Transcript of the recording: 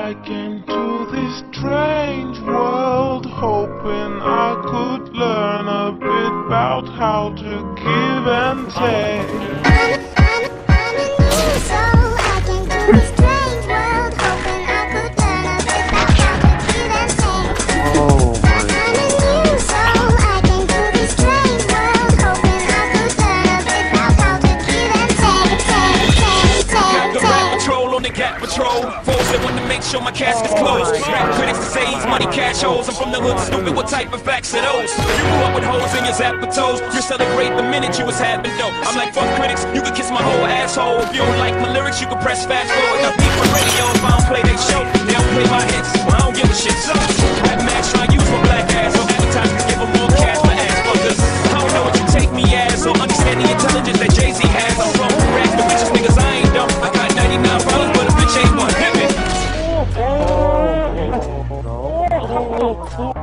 hike into this strange world, hoping I could learn a bit about how to give and take. I'm a new soul, hiking through this strange world, hoping I could learn a bit about how to give and take. Oh my I'm a new soul, hiking through this strange world, hoping I could learn a bit about how to give and take. Got the rap patrol on the Gap Patrol. Foes that want to make sure my casket's closed. Rap critics to say he's money cash holes. I'm from the hood, stupid. What type of facts are those? You grew up with holes in your zapper toes. You celebrate the minute you was having dope. I'm like, fuck critics, you can kiss my whole asshole. If you don't like my lyrics, you can press fast forward. Now people radio if I don't play they show. They don't play my hits, well, I don't give a shit. So, rap match try use my black ass. So advertisers give them more cash for ass fuckers. I don't know what you take me as, or understand the intelligence that Jay-Z has. I'm from rap, the richest niggas, I ain't dumb. I got 99 problems, but a bitch ain't one. Hit me.